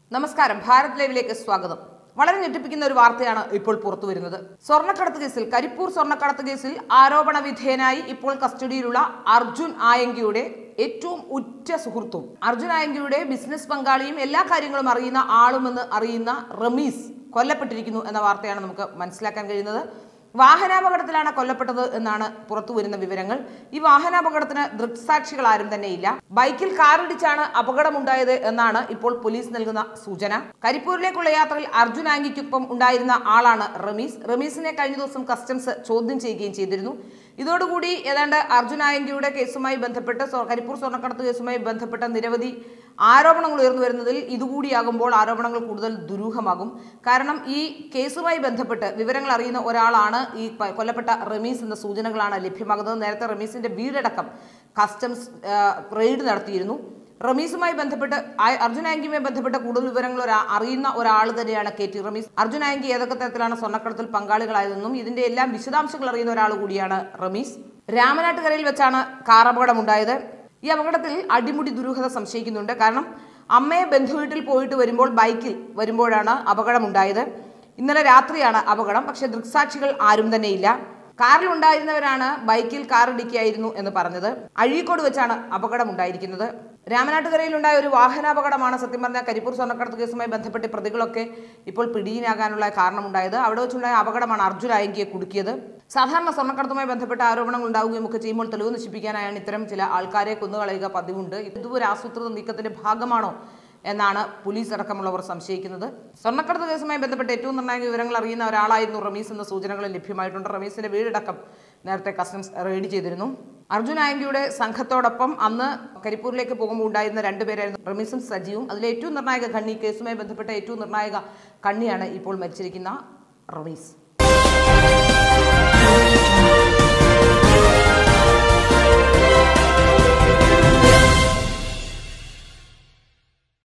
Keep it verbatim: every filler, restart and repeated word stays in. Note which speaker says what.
Speaker 1: നമസ്കാരം, ഭാരത് ലൈവിലേക്ക് സ്വാഗതം. വളരെ ഞെട്ടിപ്പിക്കുന്ന ഒരു വാർത്തയാണ് ഇപ്പോൾ പുറത്തു വരുന്നത്. സ്വർണ്ണക്കടത്ത് കേസിൽ കരിപ്പൂർ സ്വർണ്ണക്കടത്ത് കേസിൽ ആരോപണ വിധേയനായി ഇപ്പോൾ കസ്റ്റഡിയിലുള്ള അർജുൻ ആയങ്കിയുടെ ഏറ്റവും ഉറ്റ സുഹൃത്തും അർജുൻ ആയങ്കിയുടെ ബിസിനസ് പങ്കാളിയും എല്ലാ കാര്യങ്ങളും അറിയുന്ന ആളുമെന്ന് അറിയുന്ന റമീസ് കൊല്ലപ്പെട്ടിരിക്കുന്നു എന്ന വാർത്തയാണ് നമുക്ക് മനസ്സിലാക്കാൻ കഴിയുന്നത്. വാഹനാപകടത്തിലാണ് കൊല്ലപ്പെട്ടത് എന്നാണ് പുറത്തു വരുന്ന വിവരങ്ങൾ. ഈ വാഹനാപകടത്തിന് ദൃക്സാക്ഷികൾ ആരും തന്നെയില്ല. ബൈക്കിൽ കാറിടിച്ചാണ് അപകടമുണ്ടായത് എന്നാണ് ഇപ്പോൾ പോലീസ് നൽകുന്ന സൂചന. കരിപ്പൂരിലേക്കുള്ള യാത്രയിൽ അർജുൻ ആങ്കിക്കൊപ്പം ഉണ്ടായിരുന്ന ആളാണ് റമീസ്. റമീസിനെ കഴിഞ്ഞ ദിവസം കസ്റ്റംസ് ചോദ്യം ചെയ്യുകയും ചെയ്തിരുന്നു. ഇതോടുകൂടി ഏതാണ്ട് അർജുൻ ആയങ്കിയുടെ കേസുമായി ബന്ധപ്പെട്ട് കരിപ്പൂർ സ്വർണ്ണക്കടത്ത് കേസുമായി ബന്ധപ്പെട്ട നിരവധി ആരോപണങ്ങൾ ഉയർന്നു വരുന്നതിൽ ഇതുകൂടിയാകുമ്പോൾ ആരോപണങ്ങൾ കൂടുതൽ ദുരൂഹമാകും. കാരണം ഈ കേസുമായി ബന്ധപ്പെട്ട് വിവരങ്ങൾ അറിയുന്ന ഒരാളാണ് ഈ കൊല്ലപ്പെട്ട റമീസ് എന്ന സൂചനകളാണ് ലഭ്യമാകുന്നത്. നേരത്തെ റമീസിന്റെ വീടടക്കം കസ്റ്റംസ് റെയ്ഡ് നടത്തിയിരുന്നു. റമീസുമായി ബന്ധപ്പെട്ട് അർജുൻ ആയങ്കിയുമായി ബന്ധപ്പെട്ട കൂടുതൽ വിവരങ്ങൾ അറിയുന്ന ഒരാൾ തന്നെയാണ് കെ ടി റമീസ്. അർജുൻ ആയങ്കി ഏതൊക്കെ തരത്തിലാണ് സ്വർണ്ണക്കടത്തിൽ പങ്കാളികളായതെന്നും ഇതിന്റെ എല്ലാം വിശദാംശങ്ങൾ അറിയുന്ന ഒരാൾ കൂടിയാണ് റമീസ്. രാമനാട്ടുകരയിൽ വെച്ചാണ് കാർ അപകടമുണ്ടായത്. ഈ അപകടത്തിൽ അടിമുടി ദുരൂഹത സംശയിക്കുന്നുണ്ട്. കാരണം അമ്മയെ ബന്ധുവീട്ടിൽ പോയിട്ട് വരുമ്പോൾ ബൈക്കിൽ വരുമ്പോഴാണ് അപകടമുണ്ടായത്. ഇന്നലെ രാത്രിയാണ് അപകടം. പക്ഷെ ദൃക്സാക്ഷികൾ ആരും തന്നെയില്ല. കാറിൽ ഉണ്ടായിരുന്നവരാണ് ബൈക്കിൽ കാർ ഇടിക്കുകയായിരുന്നു എന്ന് പറഞ്ഞത്. അഴീക്കോട് വെച്ചാണ് അപകടം ഉണ്ടായിരിക്കുന്നത്. രാമനാട്ടുകരയിലുണ്ടായ ഒരു വാഹനാപകടമാണ് സത്യം പറഞ്ഞാൽ കരിപ്പൂർ സ്വർണ്ണക്കടത്ത് കേസുമായി ബന്ധപ്പെട്ട് പ്രതികളൊക്കെ ഇപ്പോൾ പിടിയിലാകാനുള്ള കാരണമുണ്ടായത്. അവിടെ വെച്ചുണ്ടായ അപകടമാണ് അർജുൻ ആയങ്കിയെ കുടുക്കിയത്. സാധാരണ സ്വർണ്ണക്കടത്തുമായി ബന്ധപ്പെട്ട ആരോപണങ്ങൾ ഉണ്ടാവുകയും ഒക്കെ ചെയ്യുമ്പോൾ തെളിവ് നശിപ്പിക്കാനായാണ് ഇത്തരം ചില ആൾക്കാരെ കൊന്നുകളയുക പതിവുണ്ട്. ഇതൊരു ആസൂത്രിത നീക്കത്തിന്റെ ഭാഗമാണോ എന്നാണ് പോലീസ് അടക്കമുള്ളവർ സംശയിക്കുന്നത്. സ്വർണ്ണക്കടത്ത് കേസുമായി ബന്ധപ്പെട്ട് ഏറ്റവും നിർണായക വിവരങ്ങൾ അറിയുന്ന ഒരാളായിരുന്നു റമീസ് എന്ന സൂചനകൾ ലഭ്യമായിട്ടുണ്ട്. റമീസിന്റെ വീടടക്കം നേരത്തെ കസ്റ്റംസ് റെയ്ഡ് ചെയ്തിരുന്നു. അർജുൻ ആയങ്കിയുടെ സംഘത്തോടൊപ്പം അന്ന് കരിപ്പൂരിലേക്ക് പോകുമ്പോൾ ഉണ്ടായിരുന്ന രണ്ടുപേരായിരുന്നു റമീസും സജീവും. അതിലെ ഏറ്റവും നിർണായക കണ്ണി, കേസുമായി ബന്ധപ്പെട്ട ഏറ്റവും നിർണായക കണ്ണിയാണ് ഇപ്പോൾ മരിച്ചിരിക്കുന്ന റമീസ്.